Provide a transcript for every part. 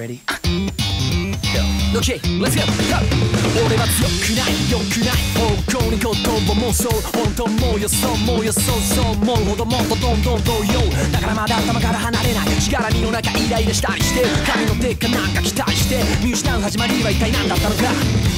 Ready? Okay, let's go! 俺は強くない、良くない方向に言葉もそう本当もう予想もう予想そう思うほどもっとどんどん動揺だからまだ頭から離れないしがらみの中イライラしたりして神の手かなんか期待して見失う始まりは一体何だったのか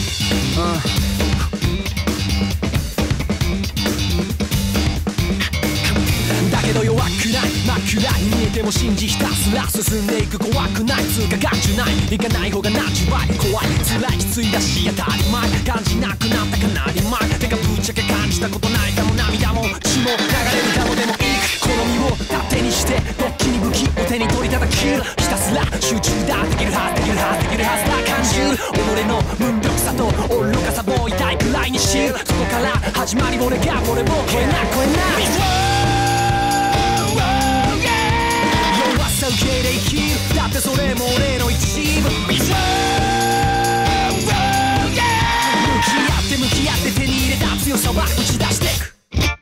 だけど弱くない真っ暗に見えても信じひたすら進んでいく怖くない通過眼中ない行かない方がナチュラル怖い辛いきついだし当たり前感じなくなったかなり前てかぶっちゃけ感じたことないかも涙も血も流れるかもでもいい好みを盾にしてドッキリ武器を手に取り叩きひたすら集中だできるはずできるはずできるはずだ感じる己の無力さと愚かさも痛いくらいに知るそこから始まり俺が俺も超えない超えない受け入れ生きるだってそれも俺の一部向き合って手に入れた強さは打ち出していく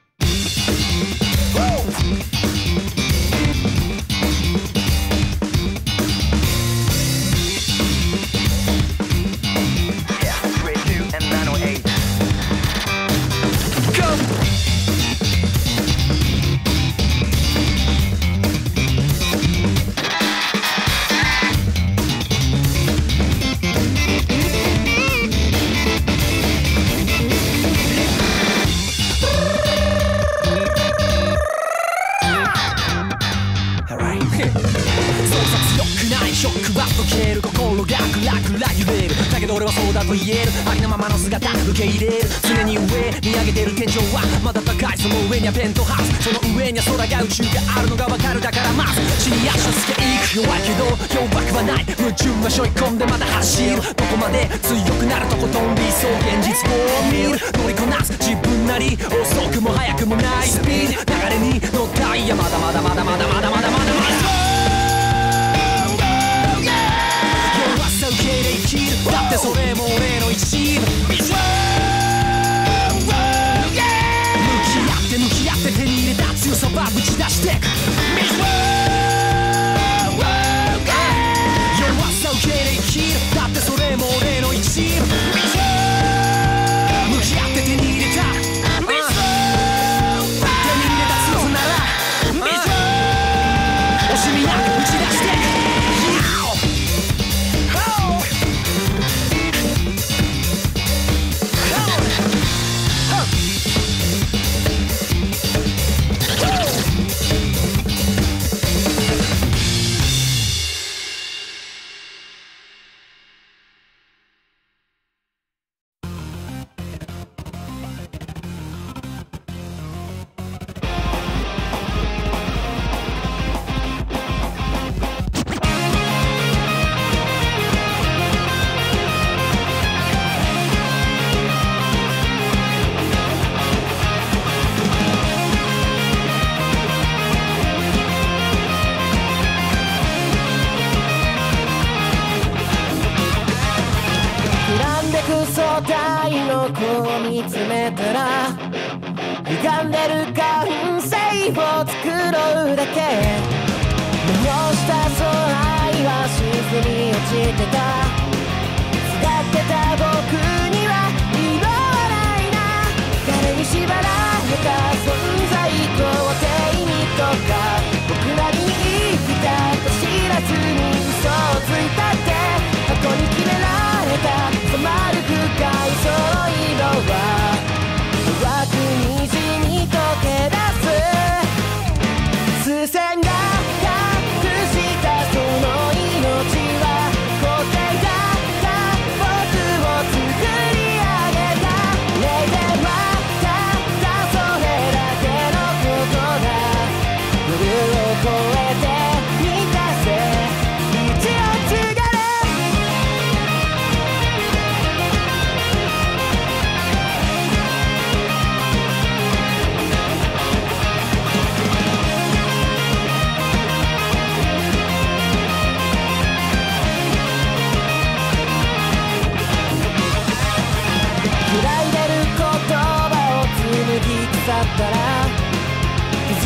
ショックは受ける心がクラクラ揺れるだけど俺はそうだと言えるありのままの姿受け入れる常に上見上げてる天井はまだ高いその上にはペントハウスその上には空が宇宙があるのがわかるだからまず地に足をつけいく弱いけど弱くはない矛盾は背負い込んでまだ走るどこまで強くなるとことん理想現実を見る乗りこなす自分なり遅くも速くもないスピード流れに乗ったいやまだまだまだまだまだまだまだまだ受け入れ生きるだってそれも俺の一部向き合って手に入れた強さは打ち出していく弱さ受け入れ生きるだってそれも俺の一部向き合って手に入れた手に入れた強さなら惜しみなく打ち出していく見つめたら歪んでる感性を作ろうだけ目をしたそう愛は沈み落ちてた使ってた僕には色はないな誰に縛られた存在肯定にとか僕なりに生きたと知らずに嘘をついたって箱に決められた染まる深いその色は淡く虹に溶け出す視線が隠したその命は固定だった僕を作り上げた0点はたったそれだけのことだ夜を越えて満たせ道を継がれ去ったら歪んで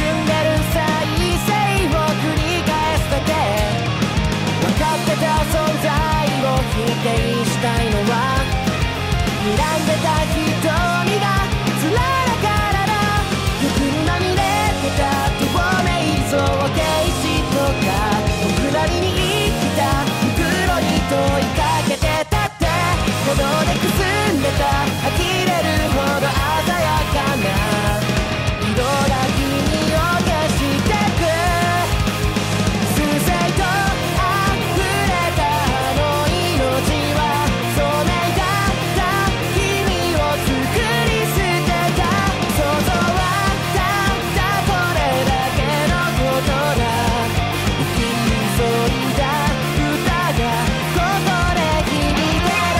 る再生を繰り返すだけ分かってたその睨んでた瞳がつららからだ欲にまみれてた透明像形式とか僕なりに生きた袋に問いかけてたって鼓動でくすんでた呆れるほど鮮やかな色が君を消してく水星と溢れたあの命はそう願った君を作り捨てた想像はたったこれだけのことだ生き急いだ歌がここで響いてる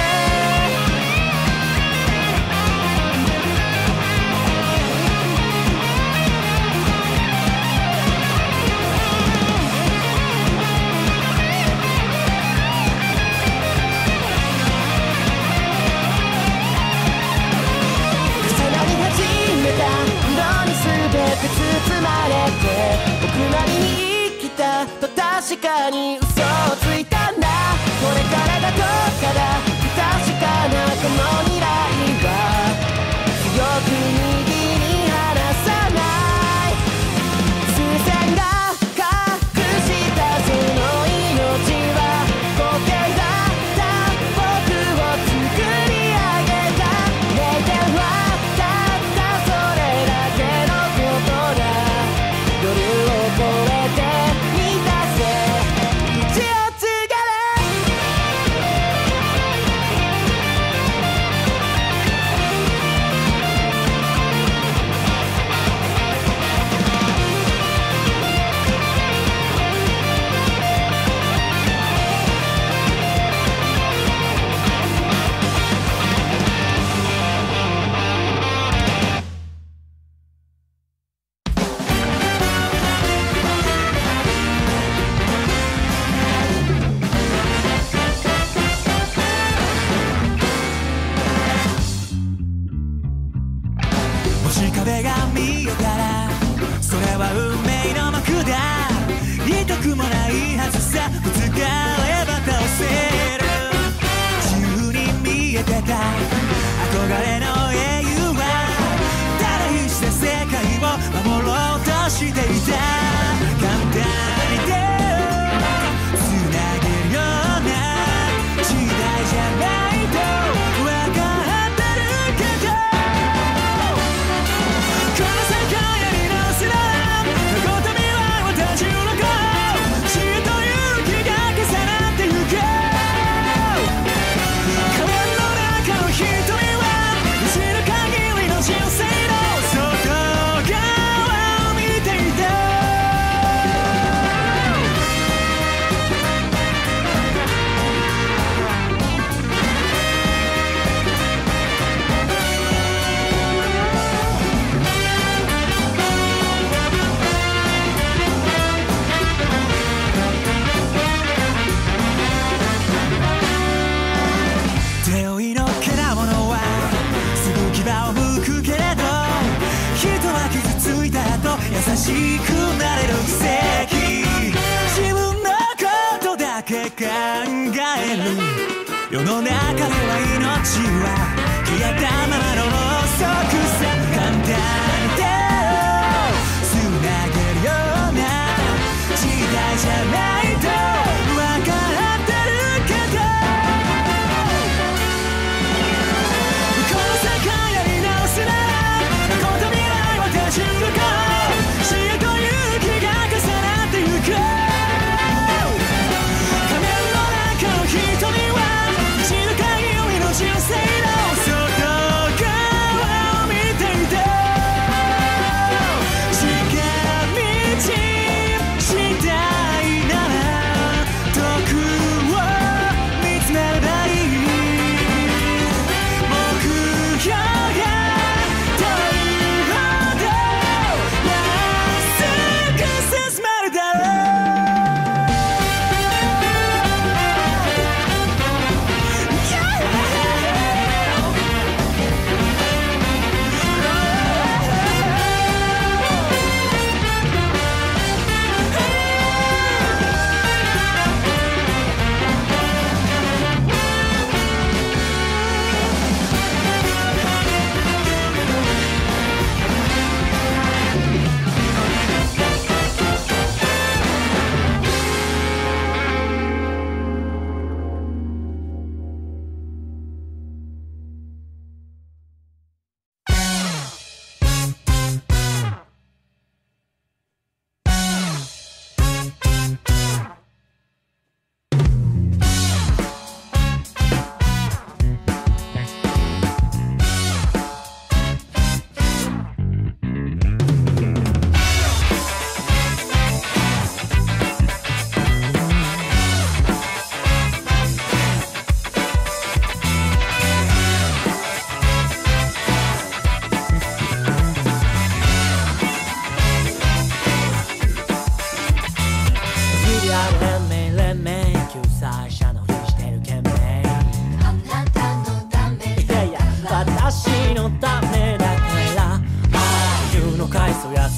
重なり始めた色に全て包まれて僕なりに生きたと確かに嘘をついたんだこれからがどうかだ不確かなこの未来は強く握り離さない視線が隠したその命は固形だった僕を作り上げた0点はたったそれだけのことだ夜を越えて満たせ一を告げるもし壁が見えたらそれは運命の幕だ痛くもないはずさぶつかれば倒せる自由に見えてた憧れの英雄はただ必死で世界を守ろうとしていた簡単に手をつなげるような時代じゃないと分かってるけどこの世界やり直すなら過去と未来を立ち向こう死と勇気が重なってゆく仮面の中の瞳は知る限りの人生の外側を見ていた手負いのけなものはすぐ牙を向くけれど人は傷ついた後優しくなれる奇跡自分のことだけ考える世の中では命は消えたままの法則さ簡単に手をつなげるような時代じゃないと分かってるけどこの世界やり直すなら過去と未来を立ち向こう死と勇気が重なってゆく仮面の中の瞳は知る限りの人生の外側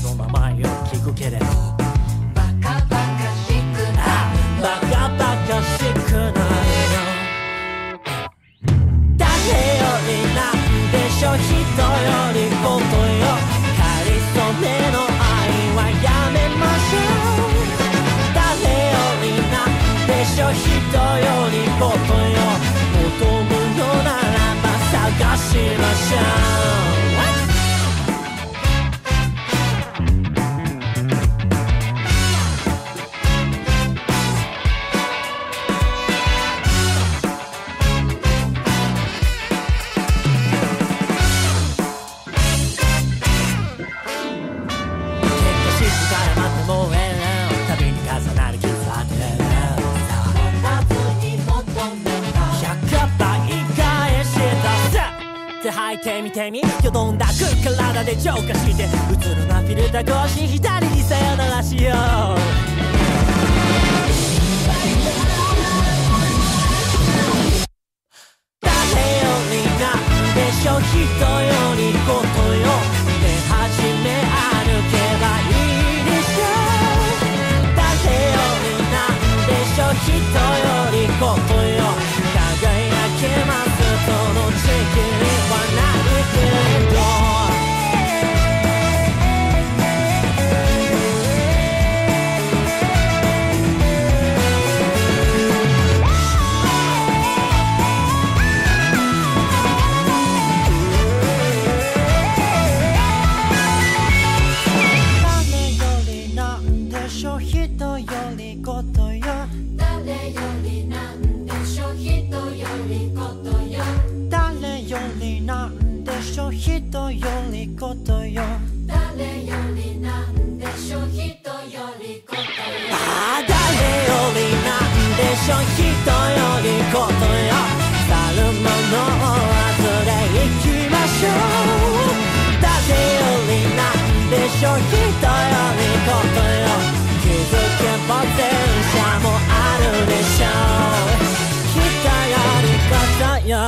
の名前を聞くけれどバカバカしくなるバカバカしくなるよ誰よりなんでしょ人よりことよかりそめの愛はやめましょう誰よりなんでしょ人よりことよ求むのならば探しましょう履いてみてみよどんだく体で浄化して映るなフィルター越し左にさよならしよう誰よりなんでしょ人よりことよで始め歩けばいいでしょ誰よりなんでしょ人よりことよ輝けますその時期に人よりことよ誰よりなんでしょ人よりことよ誰よりなんでしょ人よりことよ去るものを忘れ行きましょう誰よりなんでしょ人よりことよ気づけば前者もあるでしょう人よりことよ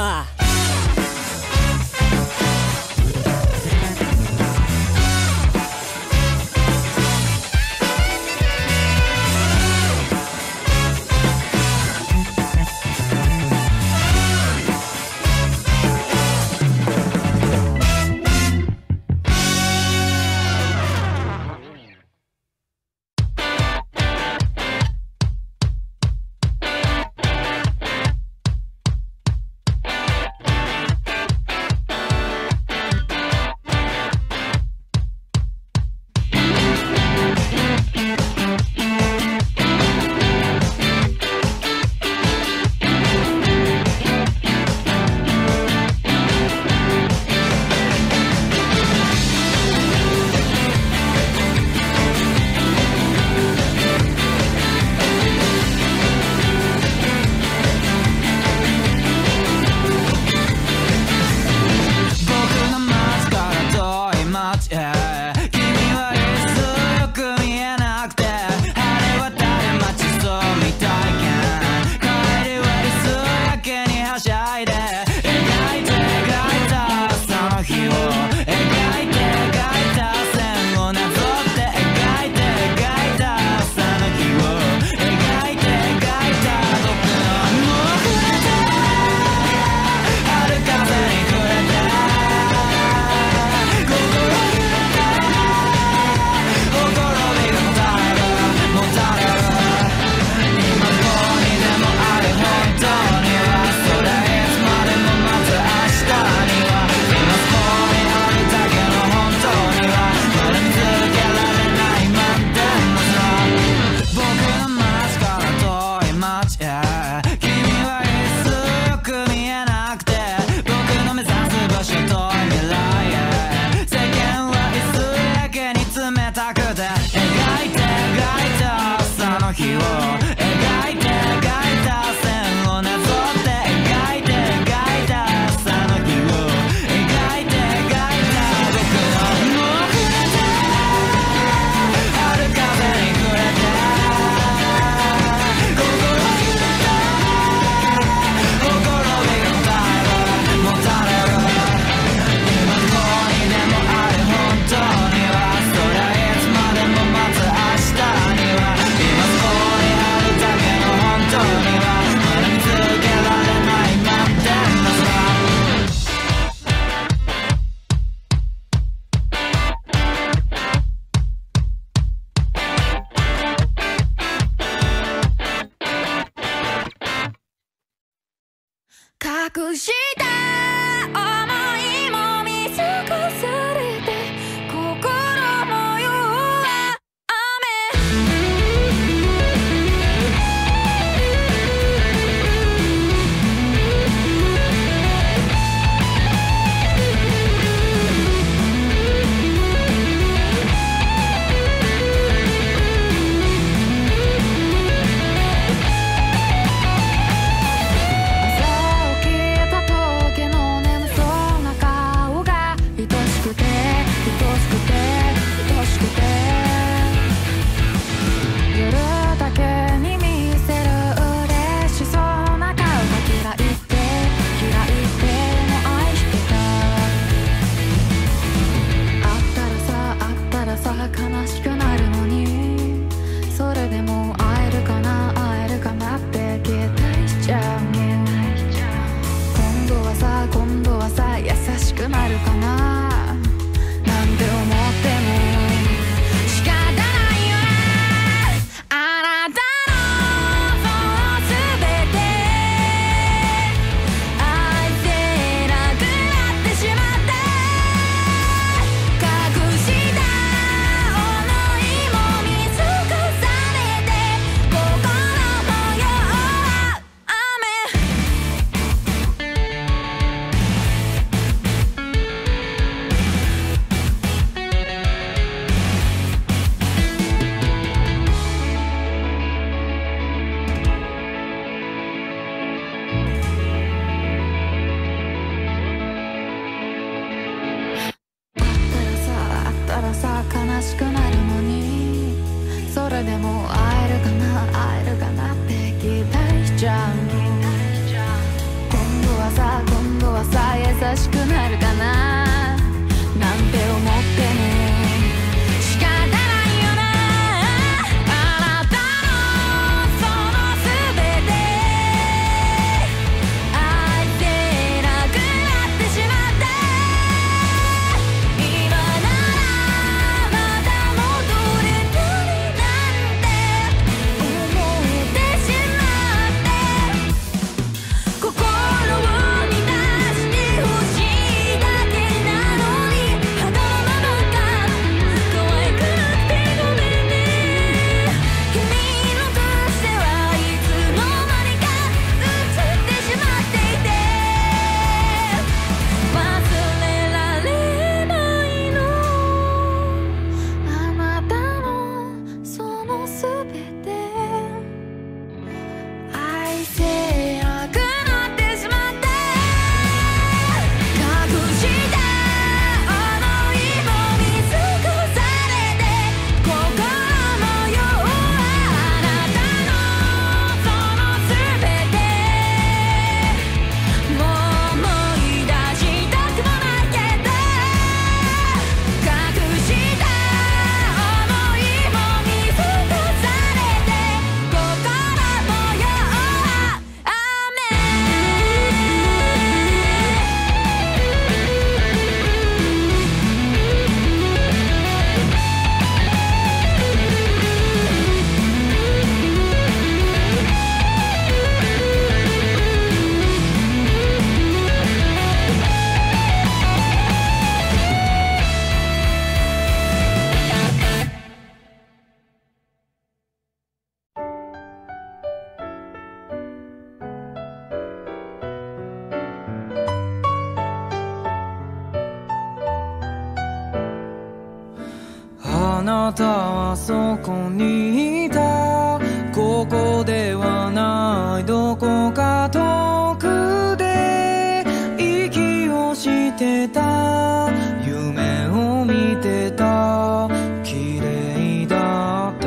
あなたはそこにいた。ここではないどこか遠くで息をしてた。夢を見てた。綺麗だった。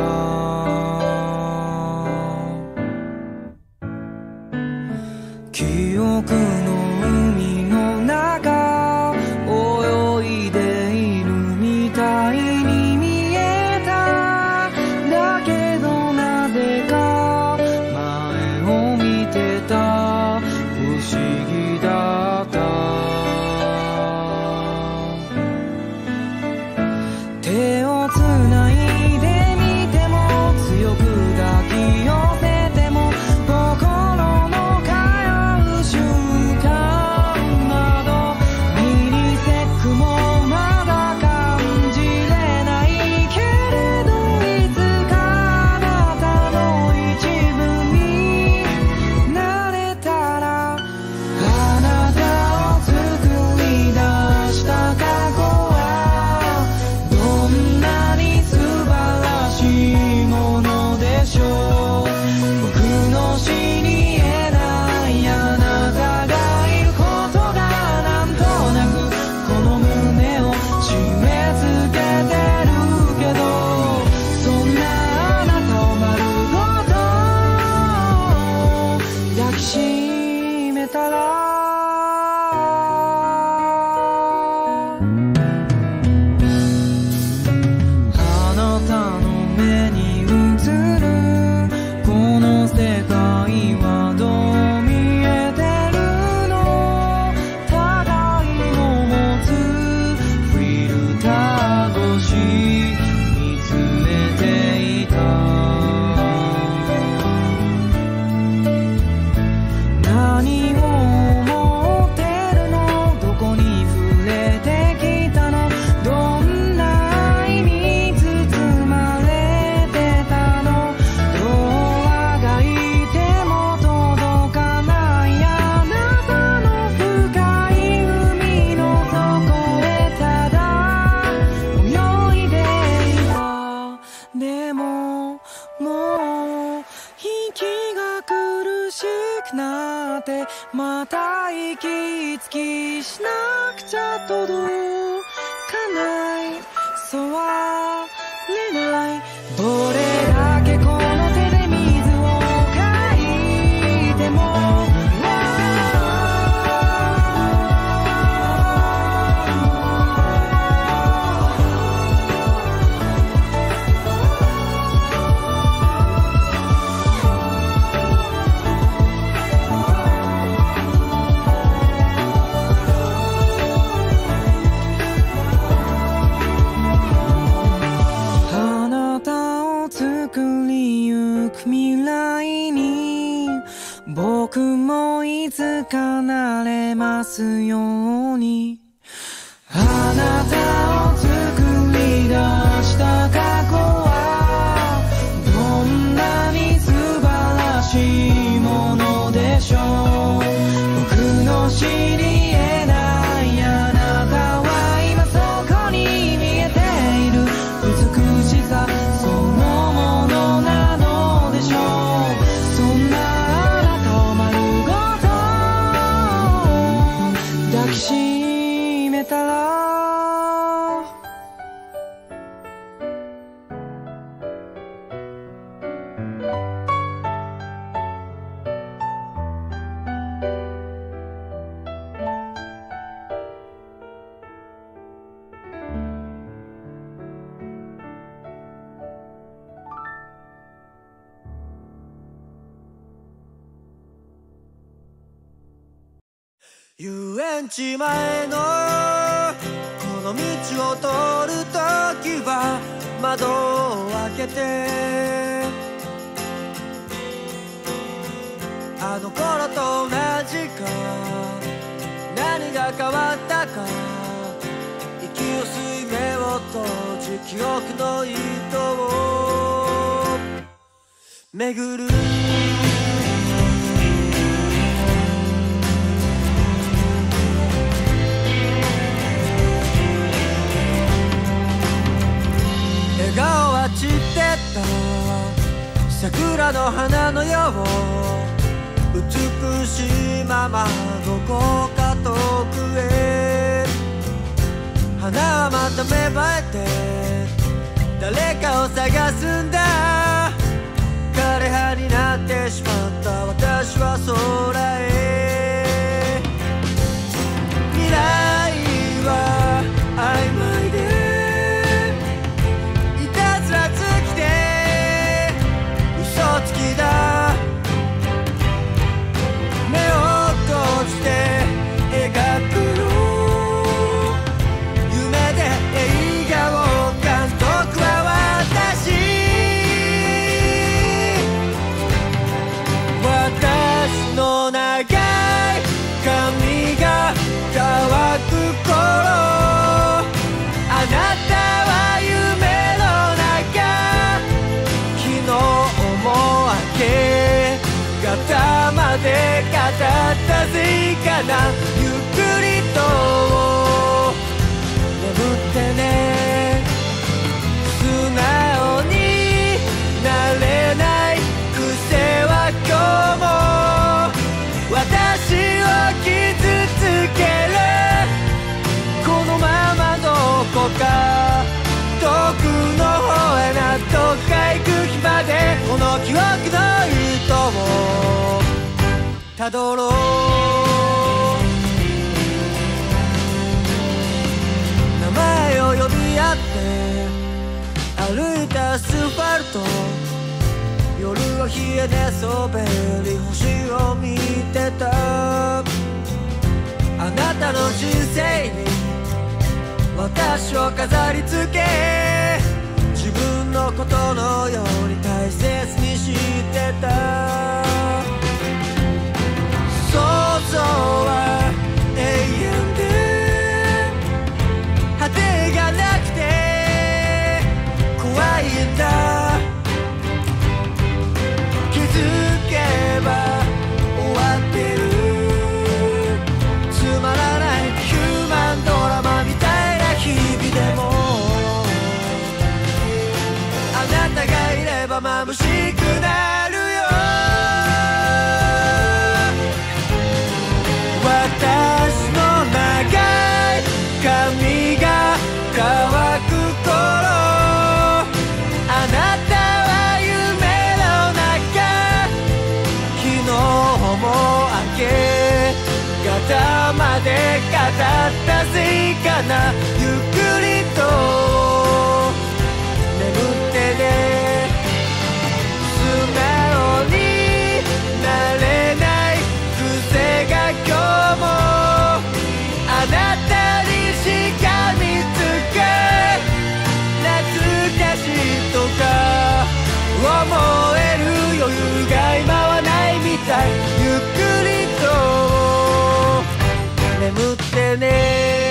記憶の海の中泳いでいるみたいに見えた。だけどなぜか前を見てた。不思議だった。手をつないでみても強く抱き寄せても心の通う瞬間などミリセックもまだ感じれないけれど、いつかあなたの一部になれたら。あなたを作り出した過去はどんなに素晴らしいものでしょう。僕の知り得ないあなたがいることがなんとなくこの胸を締め付けてるけど、そんなあなたを丸ごと抱きしめたら。あなたの目に映るこの世界はどう見えてるの。互いの持つフィルター越し見つめていた。何を思ってるの。どこに触れてきたの。どんな愛に包まれてたの。どうあがいても届かないあなたの深い海の底へただ泳いでいた。でももう息が苦しくなってまた息つきしなくちゃ届かない。そうはれない。どれだけこの手で水をかいてもあなたを作りゆく未来に僕もいつかなれますように。あなたを作り出した過去はどんなに素晴らしいものでしょう。僕の知り得ないあなたは今そこに見えている美しさそのものなのでしょう。そんなあなたを丸ごと抱きしめたら。 遊園地前のこの道を通るときは窓を開けてあの頃と同じか何が変わったか息を吸い目を閉じ記憶の糸を巡る描は散ってった桜の花のよう美しいままどこか遠くへ花はまた芽生えて誰かを探すんだ枯葉になってしまった私は空へ未来は曖昧でいたずらつきで嘘つきだ目を閉じて描くの夢で映画を監督は私の長い髪が乾く頃あなたは夢の中昨日も明け方まで語ったぜいかなゆっくりと眠ってね素直になれない癖は今日も私を傷つけるこのままどこか遠くの方へなどっか行く日までこの記憶の糸をたどろう名前を呼び合って歩いたアスファルト夜は冷え寝そべり星を見てたあなたの人生に私を飾り付け自分のことのように大切にしてた想像は永遠で果てがなくて怖いんだ気づけば終わってるつまらないヒューマンドラマみたいな日々でもあなたがいれば眩しくなるよ私の長い髪が乾く頃あなたは夢の中昨日も明け方まで語ったぜいかなゆっくりと眠ってね素直になれない癖が今日もあなたにしか見つけ懐かしいとか思える余裕が今はないみたいゆっくりと眠ってね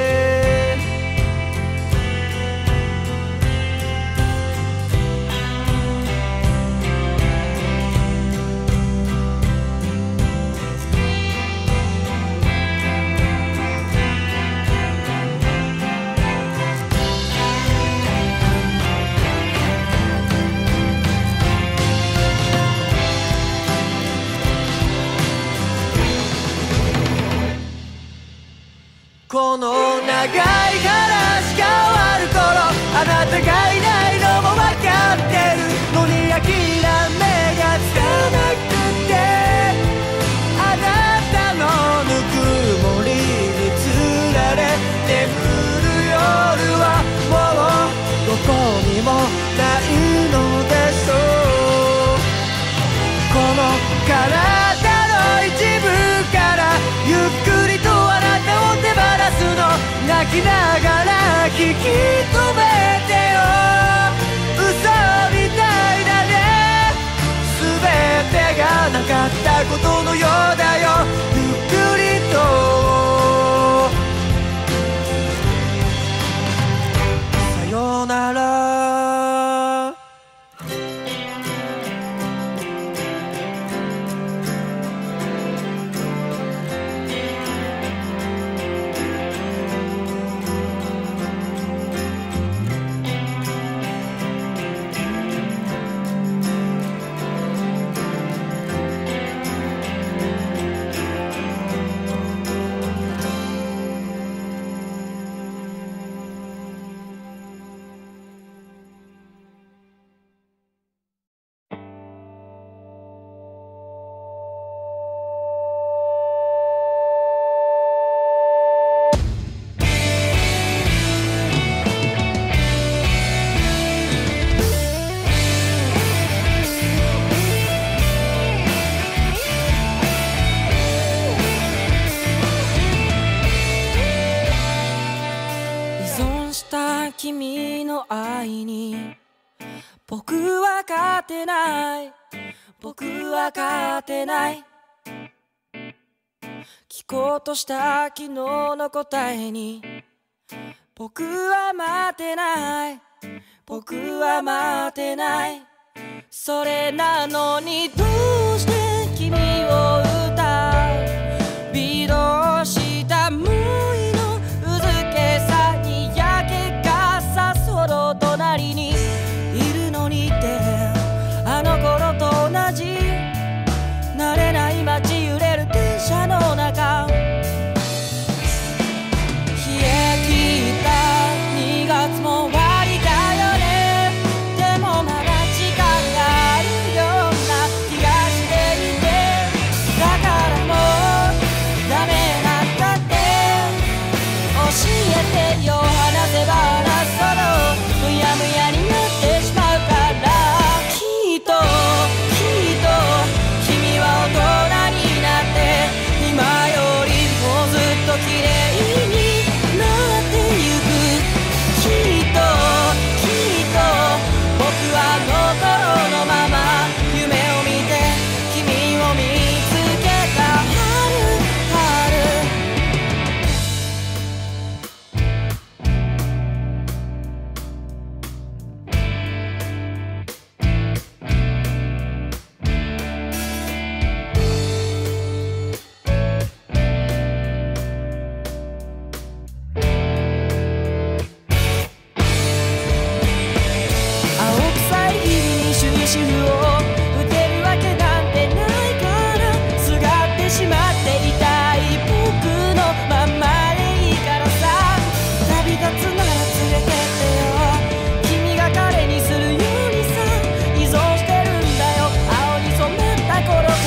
この長い話が終わる頃あなたがいないのも分かってるのに諦めがつかなくてあなたのぬくもりにつられ眠る夜はもうどこにもないのでしょうこの体の一部からゆっくりとあなたを手放すの泣きながら引き止めてよ嘘みたいだね全てがなかったことのようだよゆっくりとさよならした君の愛に僕は勝てない、僕は勝てない。聞こうとした昨日の答えに僕は待てない、僕は待てない。それなのにどうして君を歌う、微動した想いのうずけさに焼けかさその隣にいるのにってあの頃と同じ慣れない街揺れる電車の中、冷え切った2月も終わりだよね。でもまだ時間があるような気がしていて、だからもうダメなんだって教えてよ、話せば話すほどむやむやになってしまうから。きっと君は大人になって今よりもずっと綺麗になってゆく。きっと僕はあの頃のまま夢を見て君を見つけた。青臭い日々に終止符を打てるわけなんてないから、すがってしまっていたい僕のままでいいからさ、旅立つなら連れてってよ、君が彼にするようにさ、依存してるんだよ青に染まった頃から。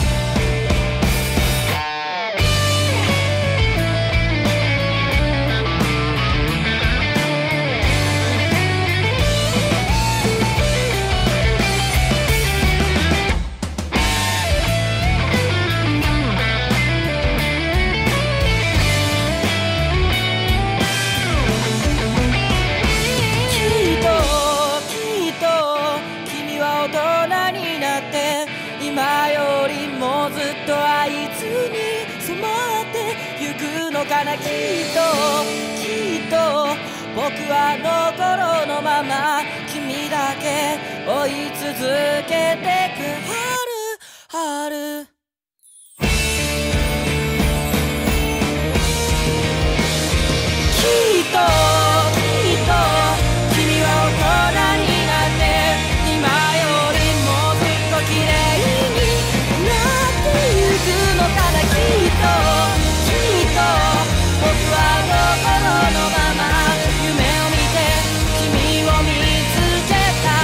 きっと君は大人になって今よりもずっとあいつに染まってゆくのかな。きっと僕はあの頃のまま君だけ追い続けてく。春きっと君は大人になって今よりもずっと綺麗になってゆくのかな。きっと僕はあの頃のまま夢を見て君を見つけた。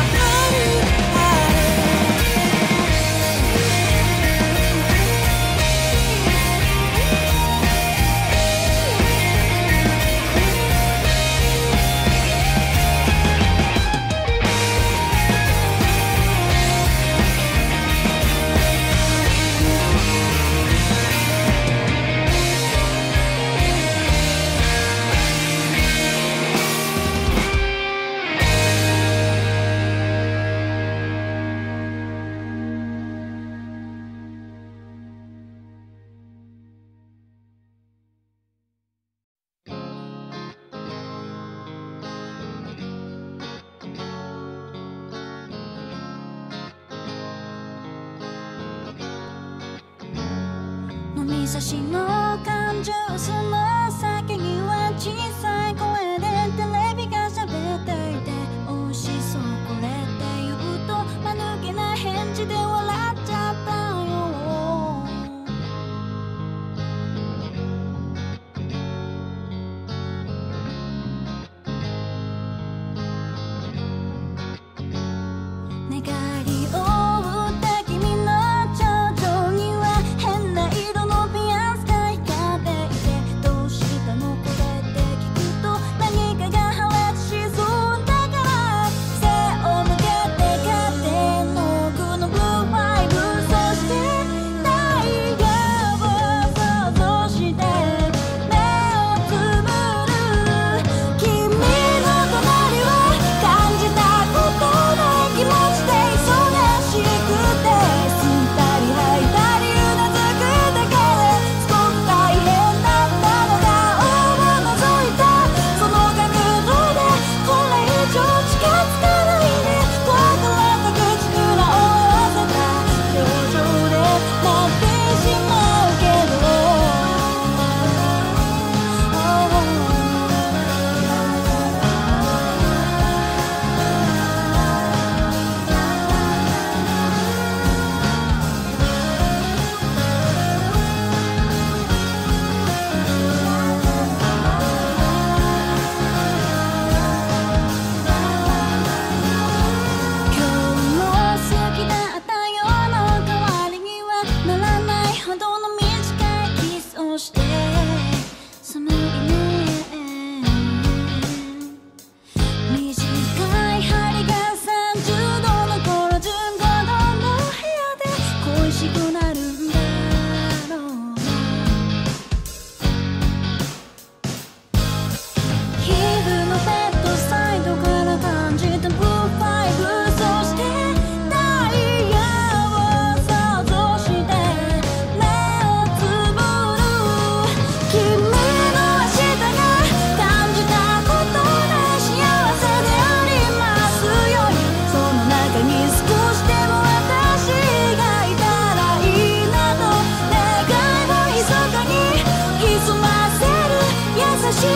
飲み差しの缶ジュースの先には小さい声でテレビが喋っていて、美味しそうこれって言うと間抜けな返事で笑っちゃったよ。願いを打った君の頂上には変な色のピアスが光っていて、どうし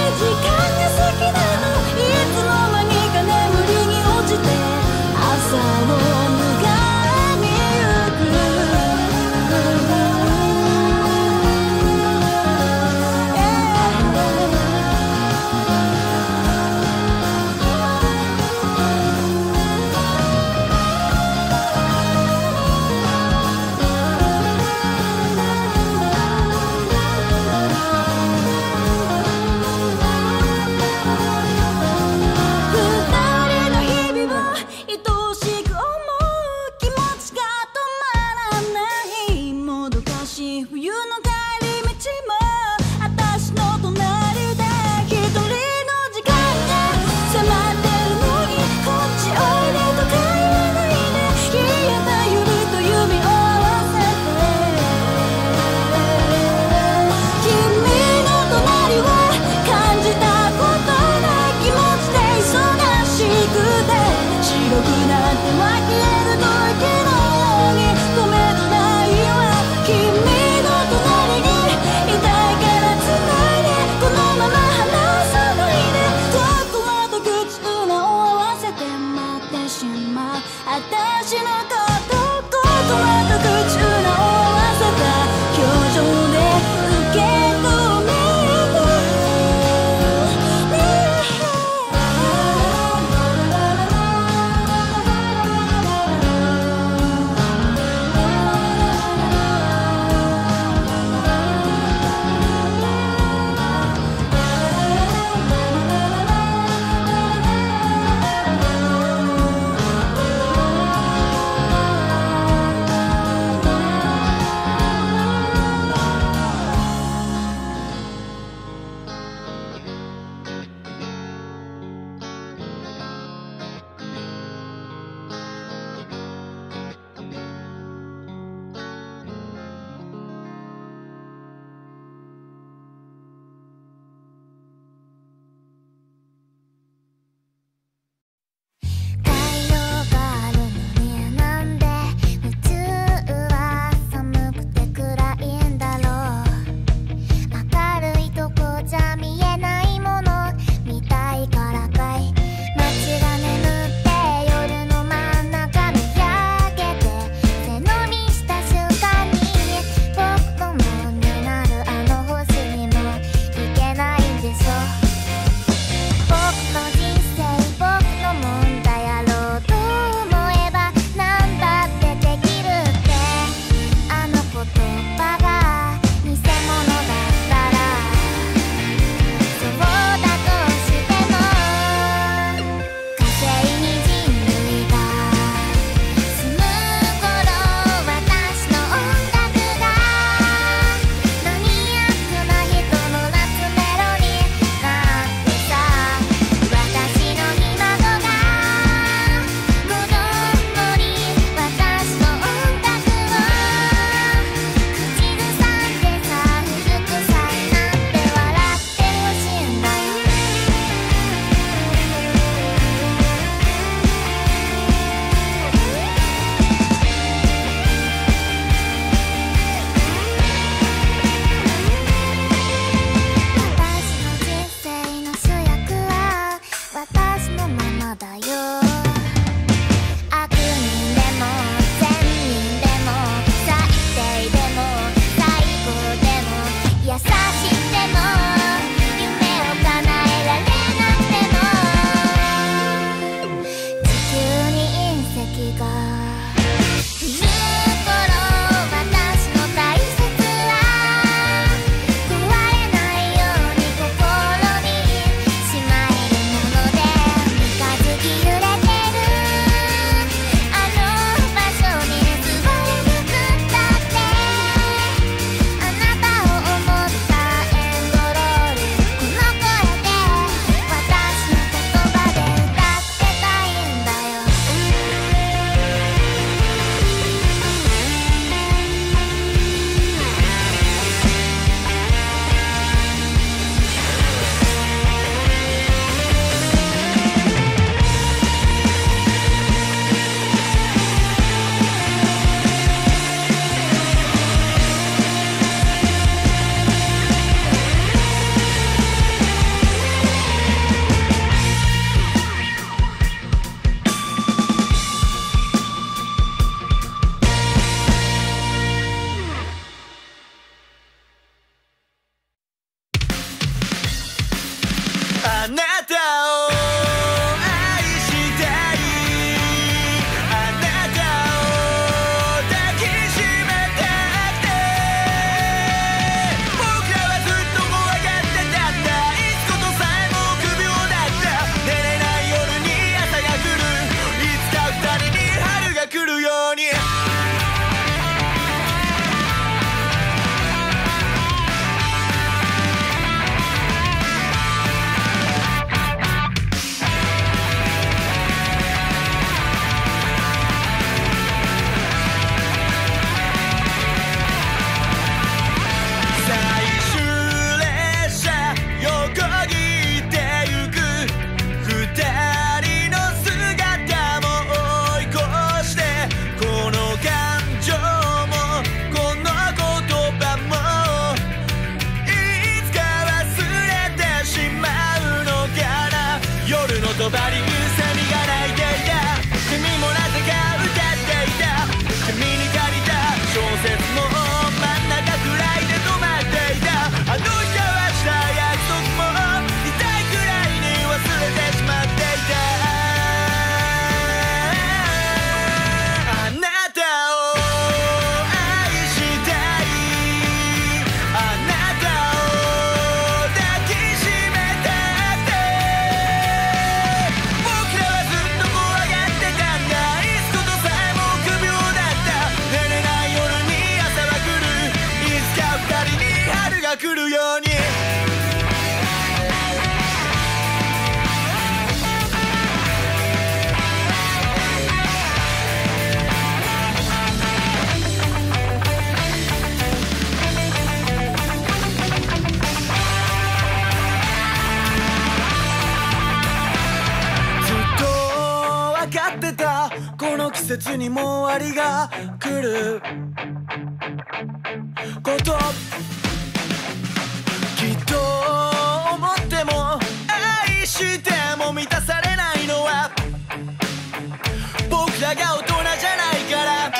時間が好きなのいつの間にか眠りに落ちて朝を迎えに行く二人の日々を愛おしく思うなたを愛したいあなたを抱きしめたくて僕らはずっと怖がってたんだいつことさえも臆病だった寝れない夜に朝が来るいつか二人に春が来るようにとばりぐセミが鳴いていた君もなぜか歌っていた君に借りた小説も真ん中くらいで止まっていたあの日交わした約束も痛いくらいに忘れてしまっていたあなたを愛したいあなたを抱きしめたくて来るようにずっと分かってたこの季節にも終わりが来ることきっと思っても愛しても満たされないのは僕らが大人じゃないから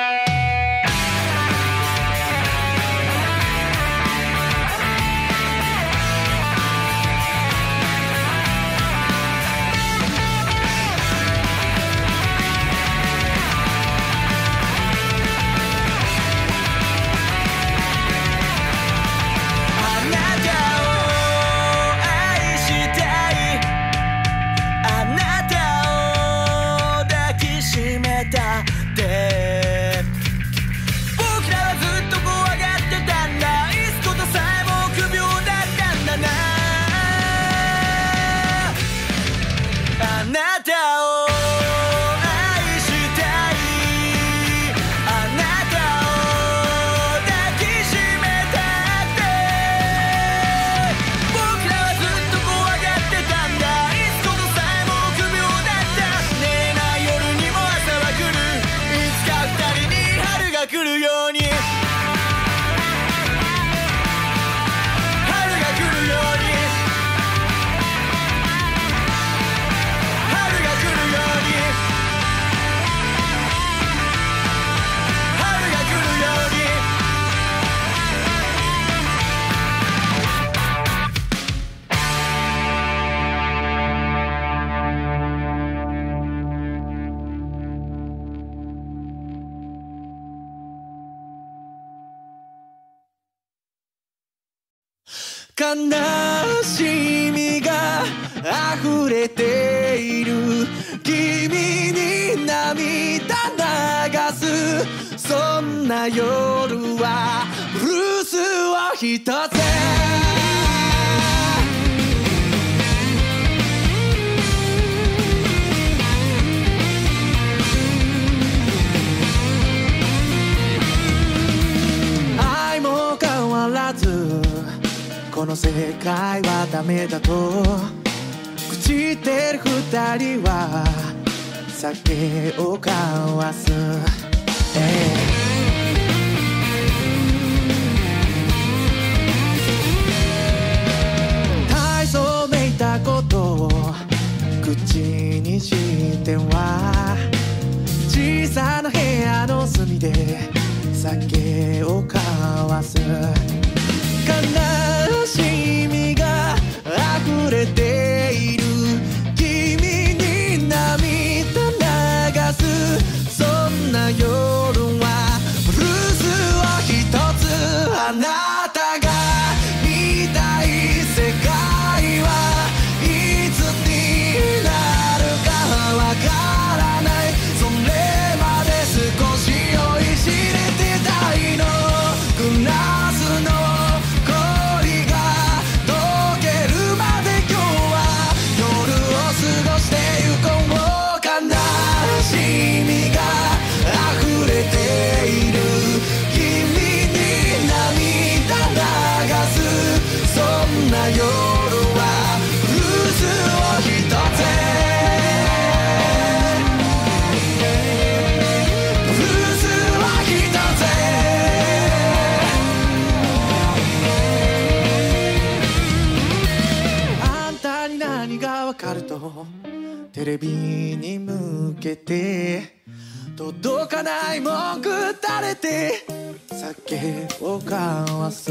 来るように春が来るように春が来るように春が来るように悲しみが溢れている君に涙流すそんな夜はブルースを一つ愛も変わらずこの世界はダメだと朽ちてる二人は酒を交わす、体操めいたことを口にしては小さな部屋の隅で酒を交わす悲しみが溢れて何がわかるとテレビに向けて届かない文句垂れて酒を交わす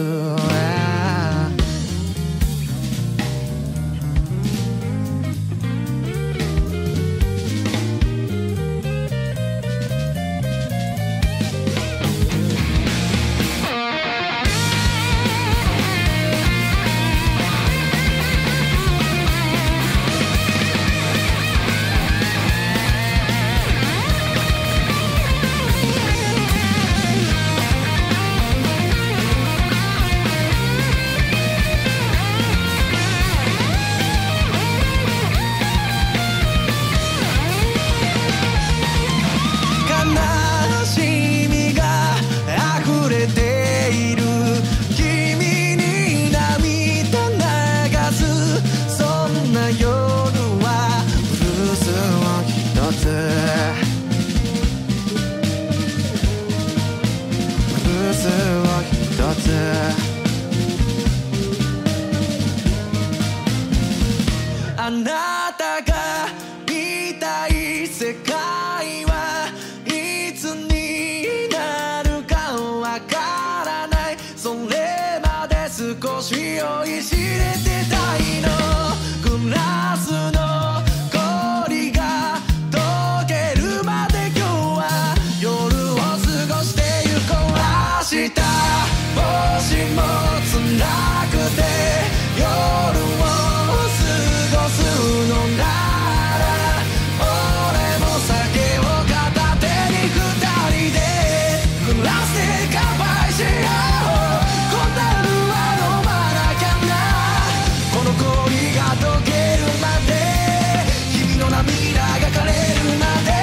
あなたが見たい世界はいつになるかわからないそれまで少し酔いしれてたいのグラスの氷が溶けるまで今日は夜を過ごしてゆこう明日もしも辛くて夜を過ごすのなら俺も酒を片手に二人でグラスで乾杯しようこんな夜は飲まなきゃなこの氷が溶けるまで君の涙が枯れるまで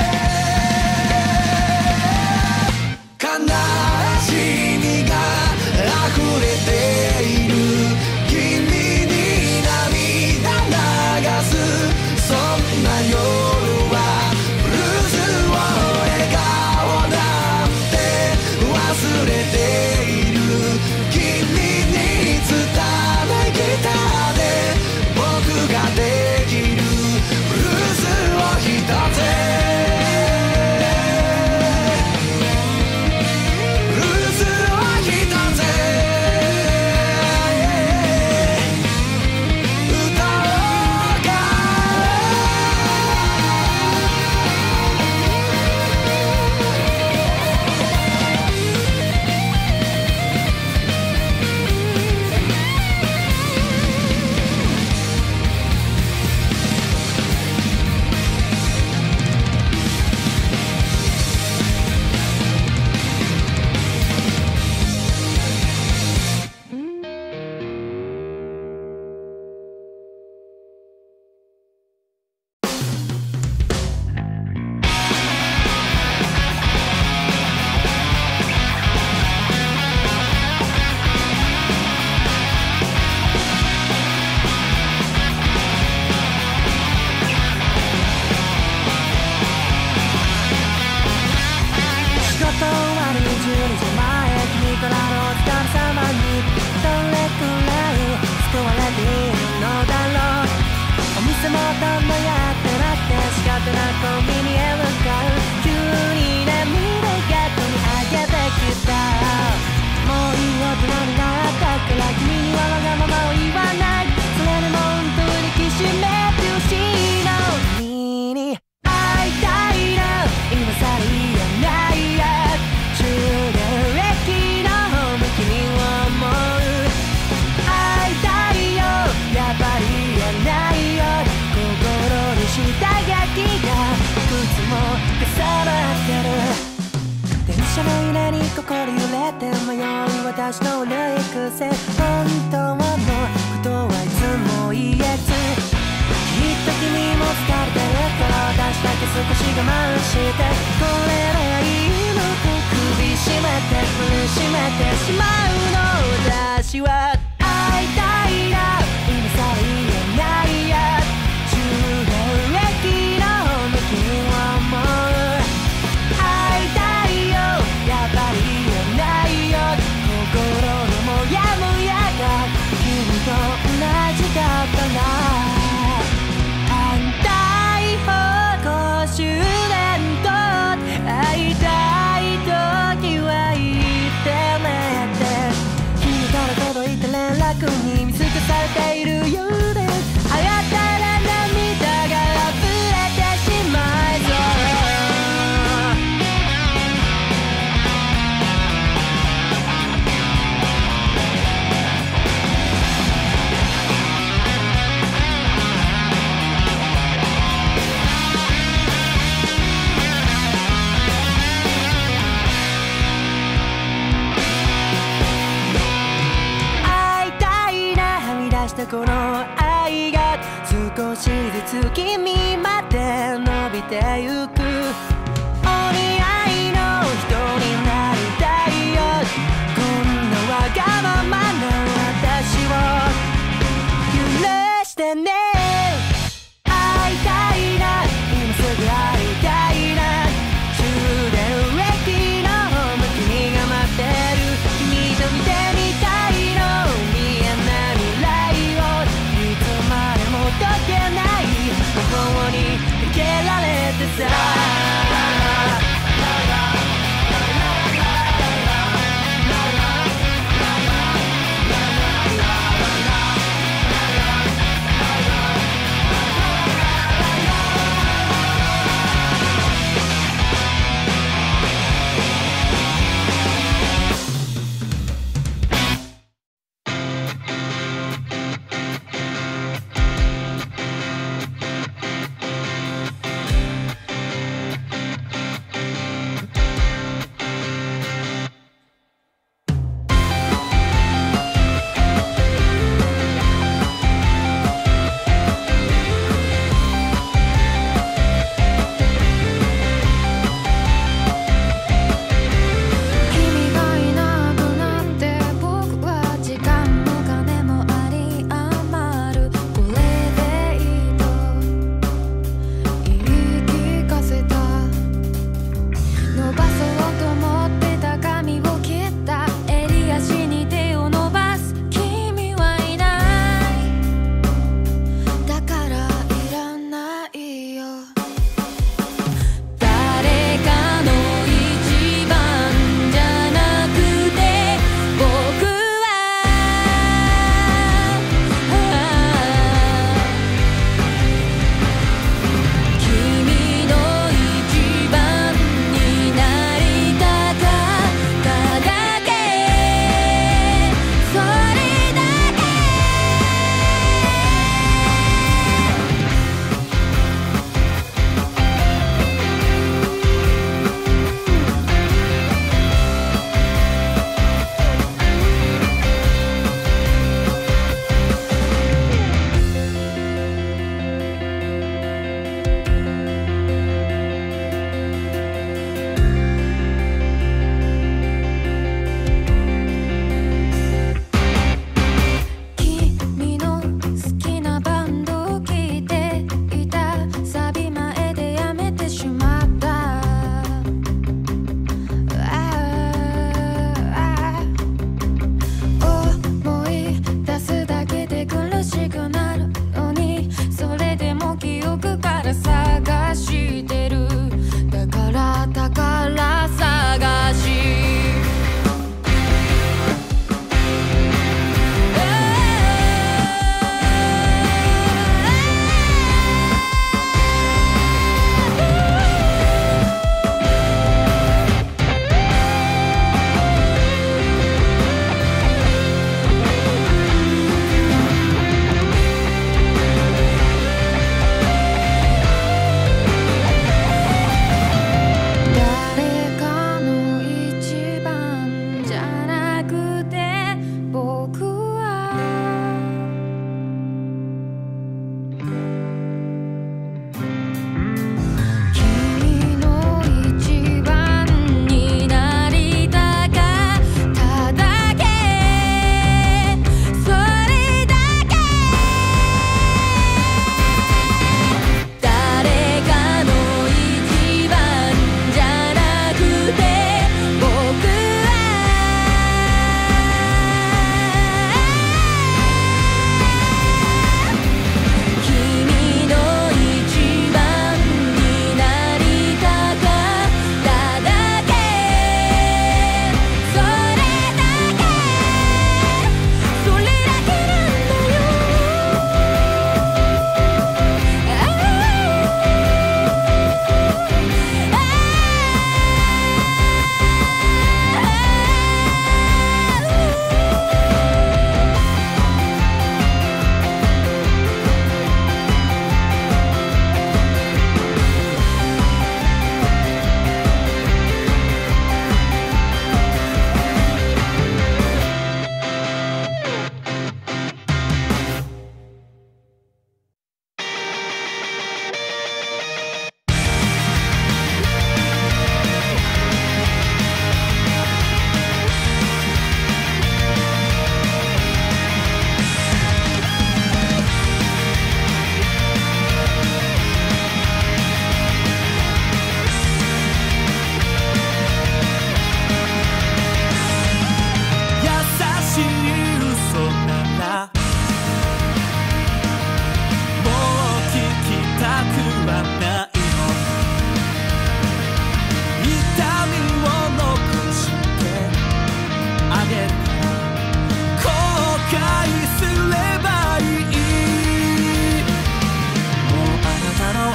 悲しみが溢れている君に涙流すそんな夜はブルースを笑顔なんて忘れている君に伝えギターで僕ができるブルースを一つブルースを一つ歌おうか仕事終わり12時前君からのお疲れ様にどれくらい救われているのだろうお店もどんどんやってなくて仕方なくコンビニへ向かう急に涙が込み上げてきたもういい大人になったから君にはわがままを言わないそれでも本当にきしめてほしいの君に会いたいな今さら言えないや中年歴の向きに思う会いたいよやっぱり言えないよ心に下書きがいくつも重なってる電車の揺れに心揺れて迷う私の悪い癖本当のことはいつも言えずきっと君も疲れてるから私だけ少し我慢してこれでいいのと首絞めて苦しめてしまうの私は会いたいな今さら言えないや中年歴の向きに思う会いたいよやっぱり言えないよ心のモヤモヤが君と同じだったな少しずつ君まで伸びてゆく。お似合いの人になりたいよ。こんなわがままな私を許してね。会いたいな、今すぐ会いたいな。終電駅の向きにが待ってる。君と見てみたいの、見えない未来をいつまでも解けない魔法にかけられてさ。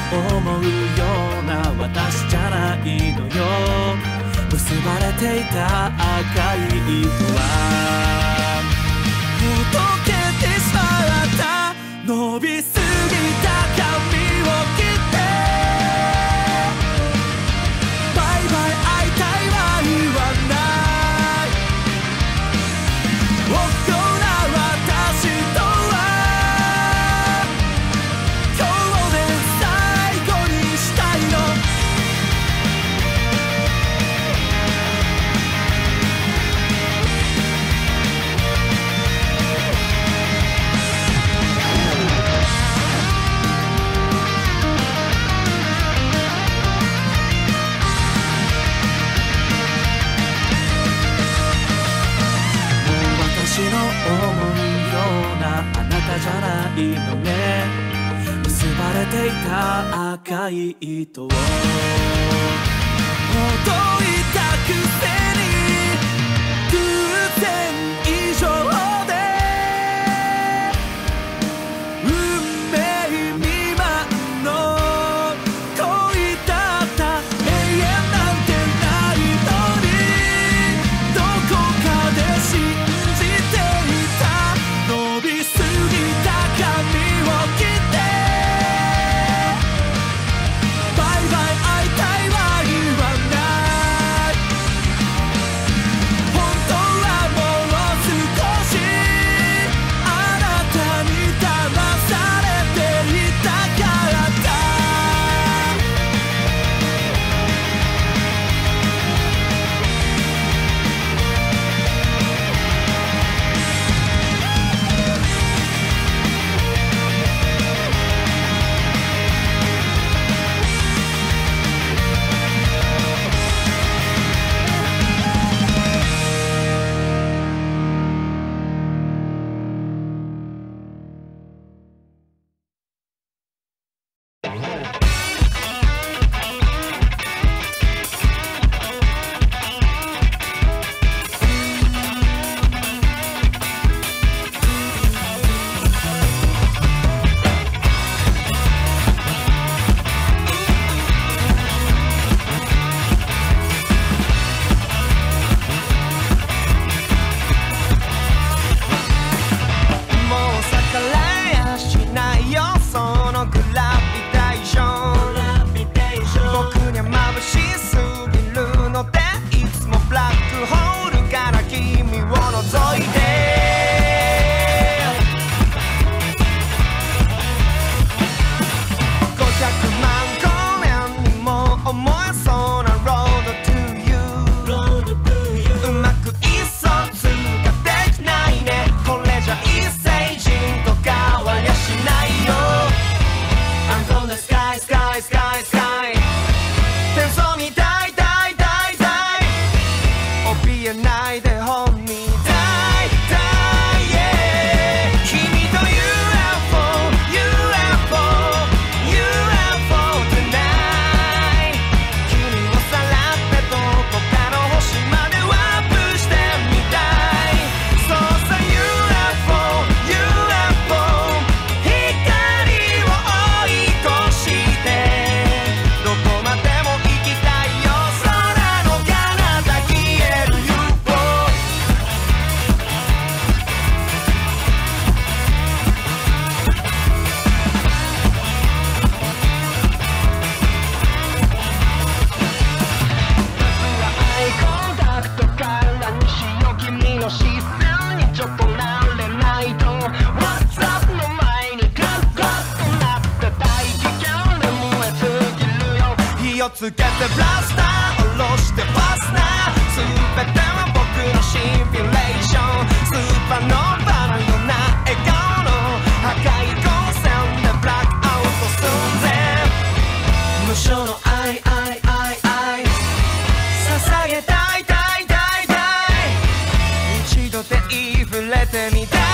思うような私じゃないのよ。結ばれていた赤い糸はほどけてしまった。伸びすぎた髪を切ってバイバイ会いたいは言わない。大人私とは今日で最後にしたいの。私の思うようなあなたじゃないのね。結ばれていた赤い糸をほどいたくせに偶然以上で運命未満の恋だった。永遠なんてないのにどこかで信じていた。伸びすぎた髪を切ってバイバイ会いたいは言わない。本当はもう少しあなたに騙されていたからだ。 つけてブラスター下ろしてファスナー全ては僕のシンピレーションスーパーノーバのような笑顔の破壊光線でブラックアウト寸前無償の愛愛愛愛捧げたいたいたいたい一度手に触れてみたい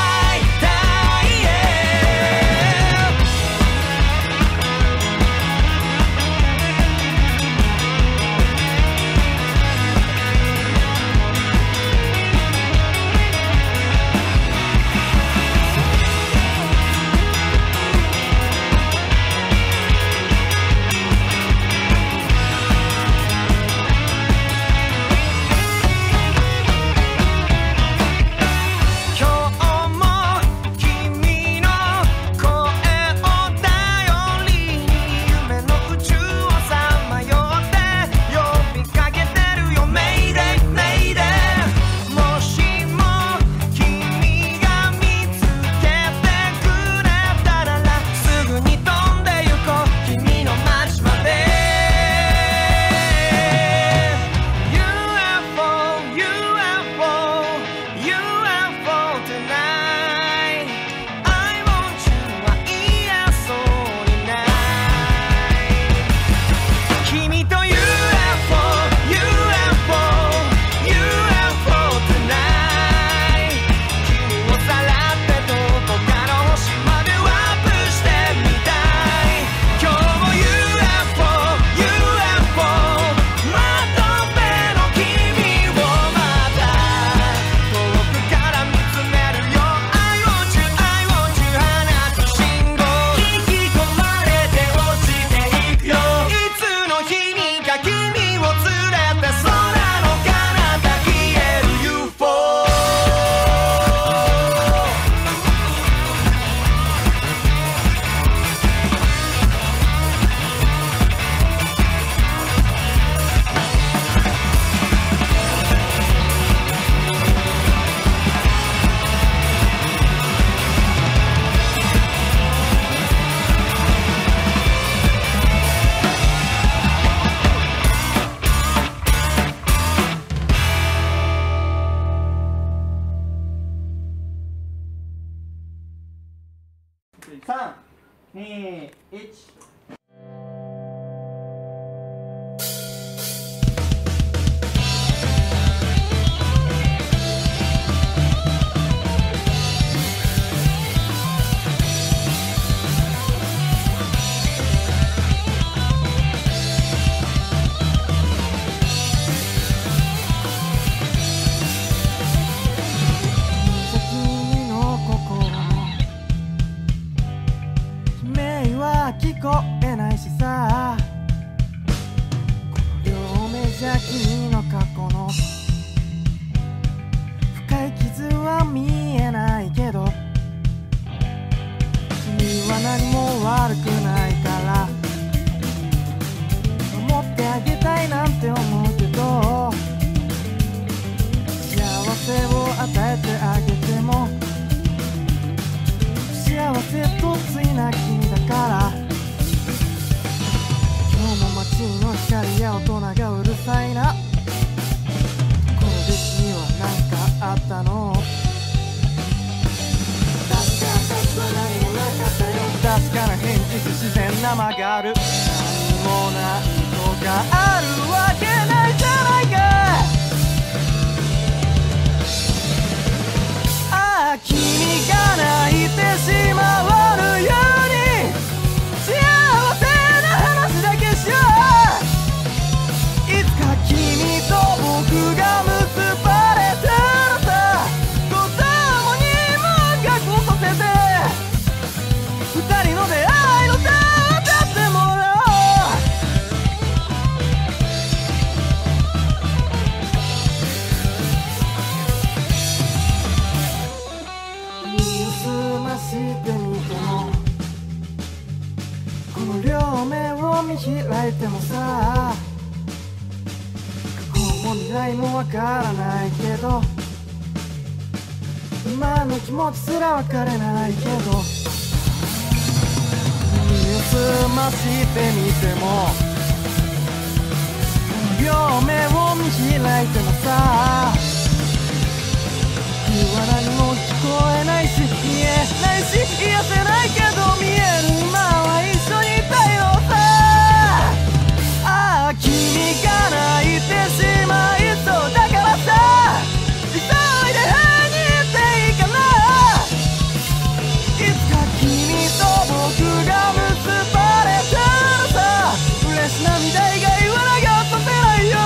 聞こえないしさ、この両目じゃ君の過去の深い傷は見えないけど、君は何も悪くないから守ってあげたいなんて思うけど、幸せを与えてあげても不幸せとついな君だから、今日も街の光や大人がうるさいな、この出来には何かあったの、確かな返事不自然な曲がる、何もないのがあるわけないじゃないか。ああ君が泣いてしまわぬように幸せな話だけしよう、いつか君と僕が結ばれたらさ、子供にも覚悟させて二人の出会いの歌を歌ってもらおう。耳を澄ましてみてもこの両目を見開いてもさ、過去も未来もわからないけど、今の気持ちすら分かれないけど、耳を澄ましてみても両目を見開いてもさ、君は何も聞こえないし見えないし癒せないけど、見える今は一緒にいたいのさ。ああ君が泣いてしまいそうだからさ、急いで会いに行っていいかな、いつか君と僕が結ばれたらさ、嬉し涙以外は流させないよ。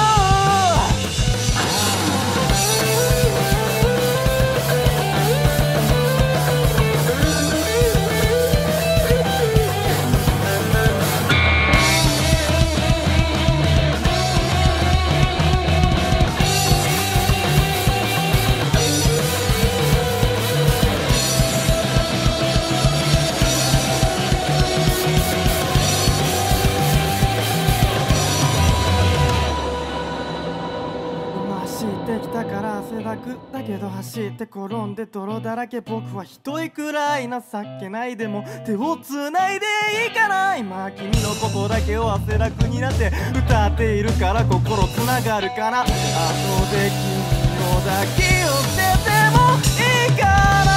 だから汗だくだけど走って転んで泥だらけ、僕は一人くらい情けない、でも手をつないでいいかな、今君のことだけを汗だくになって歌っているから心つながるかな、後で君の抱きを捨ててもいいかな、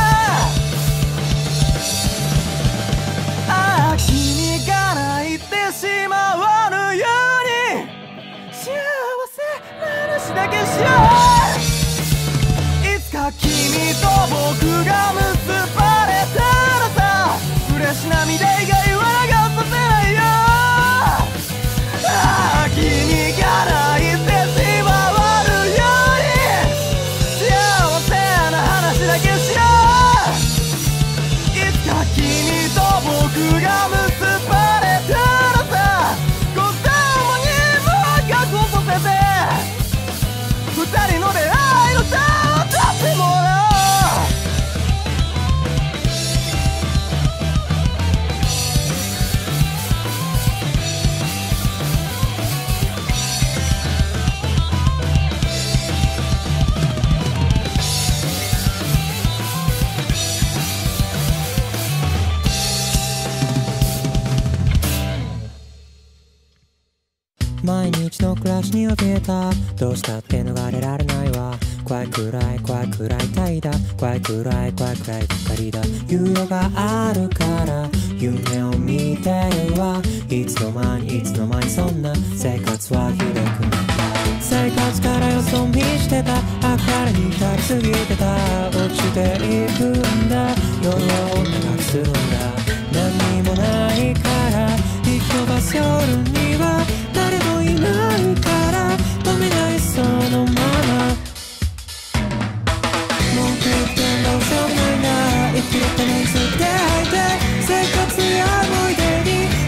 ああ君が泣いてしまわぬように幸せな話だけしよう、いつか君と僕が結ばれたらさ、嬉し涙以外は流させないよ。ああ君が泣いてしまわぬように幸せな話だけしよう、いつか君と僕が結ばれたらさ、子供にも覚悟させて二人の出会いの歌を歌ってもらおう。 毎日の暮らしに怯えた、どうしたって逃れられないわ、怖いくらい怖いくらい痛いだ、怖いくらい怖いくらいばっかりだ、猶予があるから夢を見てるわ、いつの間にいつの間にそんな生活はひどくなった、生活からよそ見してた、明るに浸りすぎてた、落ちていくんだ、夜を長くするんだ、何にもないから引き飛ばす夜には誰もいないから止めないそのまま、文句言ってんだしょうがないな、生きるために吸って吐いて生活や思い出に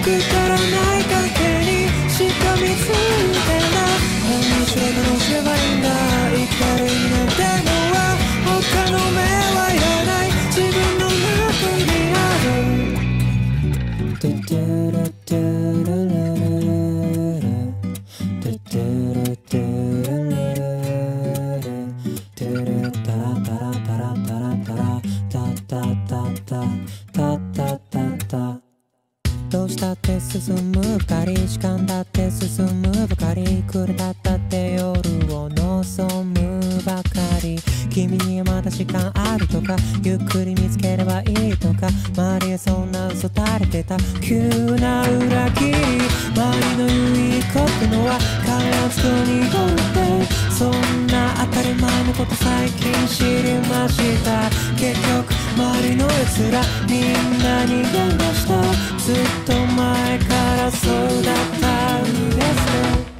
くだらない関係にしかみついてない何しろどうすればいいんだ生きてる意味なんてのは他の目はいらない自分の中にあるトゥトゥルトゥルルルルトゥトゥルトゥルルルトゥルタラタラタラタラタラタタタタタタタタどうしたって進むばかり時間だって進むばかり暮れだったって夜を望むばかり君にはまだ時間あるとかゆっくり見つければいいとか周りへそんな嘘垂れてた急な裏切り周りの言いこくのは彼をつくにとってそんな当たり前のこと最近知りました結局周りの奴らみんなに逃げましたずっと前からそうだったんですね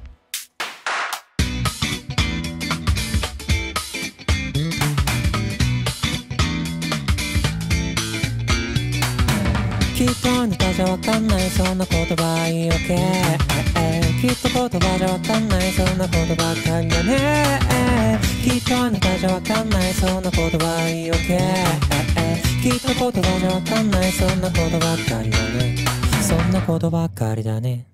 きっとあなたじゃわかんないそんな言葉言い訳きっと言葉じゃわかんないそんなことばっかりだねきっとあなたじゃわかんないそんな言葉言い訳きっと言葉じゃわかんないそんなことばっかりだねそんなことばっかりだね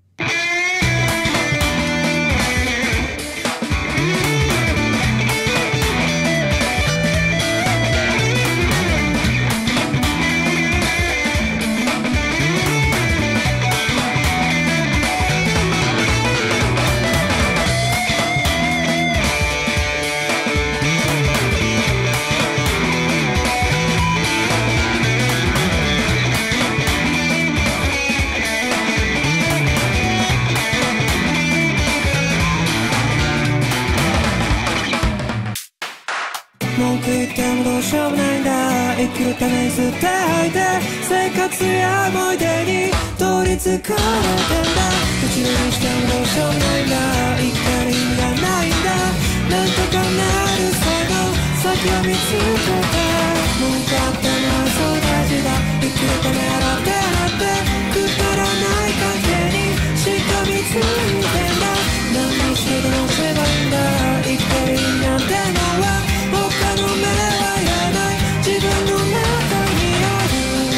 文句言ってもどうしようもないんだ生きるために吸って吐いて生活や思い出に取りつかれてんだ口にしてもどうしようもないんだ生きてる意味がないんだなんとかなるその先を見つけて文句あってもそう大事だ生きるため洗って洗ってくだらない関係にしかみついてんだ何にしてどうすればいいんだ生きてる意味なんてのは他の目はいらない自分の中にある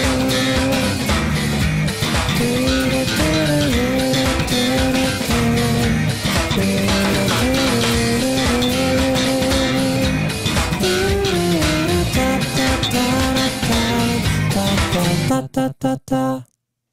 トゥルトゥルルルトゥルトゥルトゥルタタタラタタタタタタ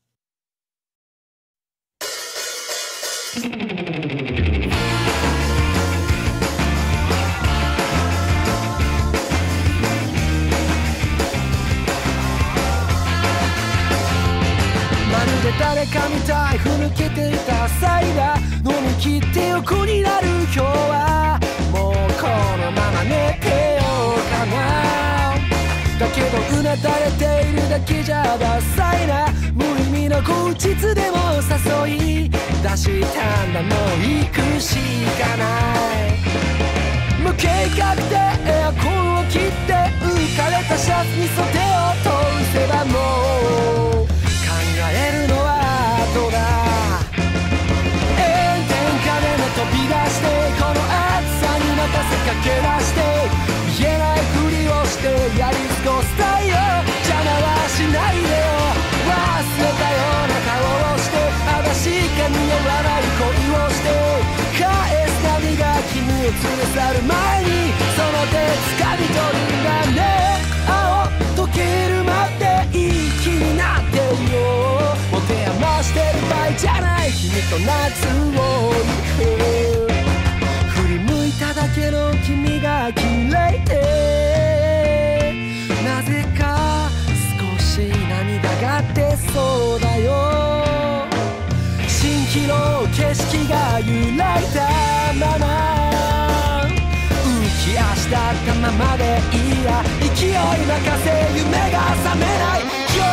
誰かみたいふぬけていた際が飲み切って横になる今日はもうこのまま寝てようかなだけどうなだれているだけじゃダサいな無意味な口実でも誘い出したんだもう行くしかない無計画でエアコンを切って浮かれたシャツに袖を通せばもう考えるのはどうだ炎天下でも飛び出してこの暑さに任せかけ出して見えないふりをしてやり過ごしたいよ邪魔はしないでよ忘れたような顔をして私が似合わない恋をして返す髪が君を連れ去る前にその手掴み取るんだね青溶けるまでいい気になってるよ持て余してる場合じゃない君と夏を行く振り向いただけの君が綺麗でなぜか少し涙が出そうだよ蜃気楼景色が揺らいだまま浮き足だったままでいいや勢い任せ夢が覚めないよ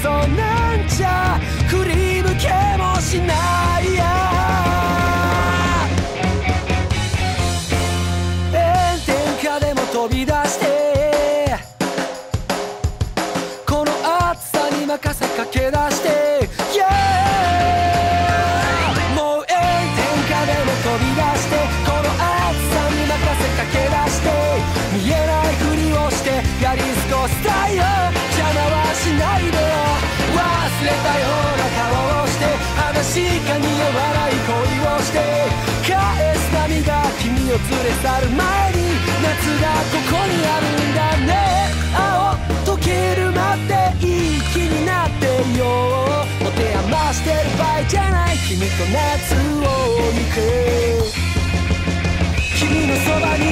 そうなんじゃ振り向けもしないや炎天下でも飛び出してこの暑さに任せ駆け出して、yeah! もう炎天下でも飛び出してこの暑さに任せ駆け出して見えないふりをしてやり過ごしたいよ邪魔はしないでよ忘れたような顔をして話かに笑い恋をして返す波が君を連れ去る前に夏がここにあるんだね青溶けるまでいい気になってよ持て余してる場合じゃない君と夏を見て君のそばに